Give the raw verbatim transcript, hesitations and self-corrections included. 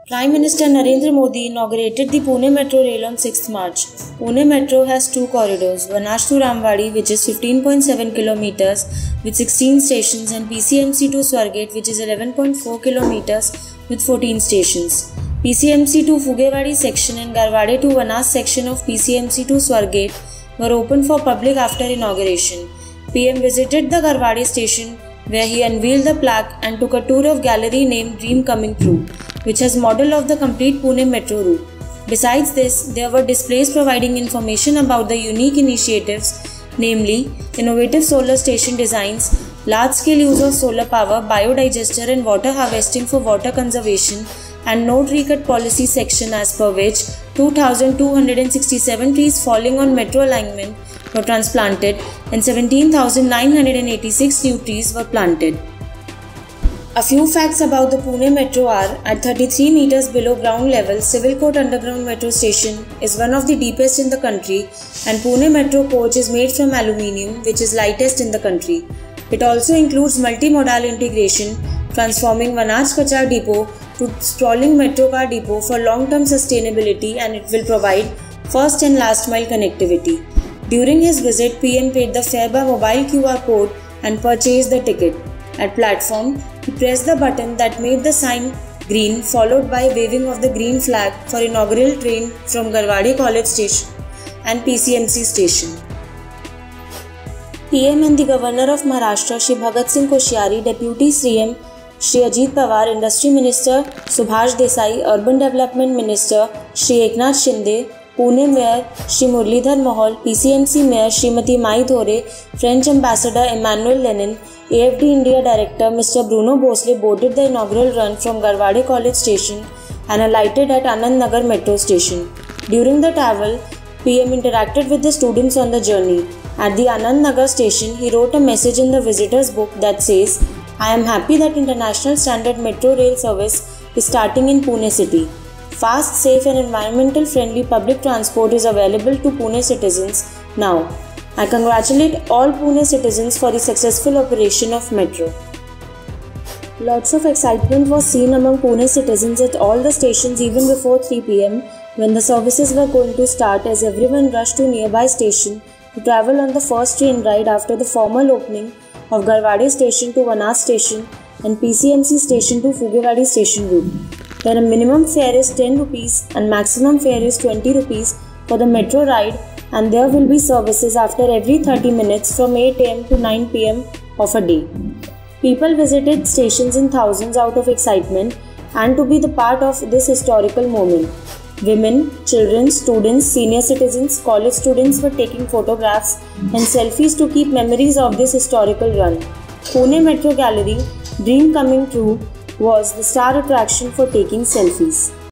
Prime Minister Narendra Modi inaugurated the Pune Metro Rail on sixth March. Pune Metro has two corridors, Vanach to Ramwadi, which is fifteen point seven kilometers with sixteen stations, and P C M C to Swargate, which is eleven point four kilometers with fourteen stations. P C M C to Fugewadi section and Garwade to Vanach section of P C M C to Swargate were open for public after inauguration. P M visited the Garwade station, where he unveiled the plaque and took a tour of gallery named Dream Coming True, which has model of the complete Pune metro route. Besides this, there were displays providing information about the unique initiatives, namely innovative solar station designs, large-scale use of solar power, biodigester and water harvesting for water conservation, and no tree cut policy section, as per which two thousand two hundred sixty-seven trees falling on metro alignment were transplanted and seventeen thousand nine hundred eighty-six new trees were planted. A few facts about the Pune Metro are: at thirty-three meters below ground level, Civil Court Underground Metro Station is one of the deepest in the country, and Pune Metro coach is made from aluminium, which is lightest in the country. It also includes multimodal integration, transforming Vanach Kachar Depot to sprawling metro car depot for long-term sustainability, and it will provide first and last mile connectivity. During his visit, P M paid the fare by mobile Q R code and purchased the ticket. At platform, he pressed the button that made the sign green, followed by waving of the green flag for inaugural train from Garwade College Station and P C M C Station. P M and the Governor of Maharashtra, Shri Bhagat Singh Koshyari, Deputy C M Shri Ajit Pawar, Industry Minister Subhash Desai, Urban Development Minister Shri Eknath Shinde, Pune Mayor Shri Muralidhar Mohal, P C M C Mayor Srimati Mai Dhore, French Ambassador Emmanuel Lenin, A F D India Director Mister Bruno Bhosle boarded the inaugural run from Garwade College Station and alighted at Anand Nagar Metro Station. During the travel, P M interacted with the students on the journey. At the Anand Nagar Station, he wrote a message in the visitor's book that says, "I am happy that International Standard Metro Rail Service is starting in Pune City. Fast, safe and environmental friendly public transport is available to Pune citizens now. I congratulate all Pune citizens for the successful operation of Metro." Lots of excitement was seen among Pune citizens at all the stations even before three p m when the services were going to start, as everyone rushed to nearby station to travel on the first train ride after the formal opening of Garwade station to Vanach station and P C M C station to Fugewadi station route. Where a minimum fare is ten rupees and maximum fare is twenty rupees for the metro ride, and there will be services after every thirty minutes from eight a m to nine p m of a day. People visited stations in thousands out of excitement and to be the part of this historical moment. Women, children, students, senior citizens, college students were taking photographs and selfies to keep memories of this historical run. Pune Metro Gallery, Dream Coming True, was the star attraction for taking selfies.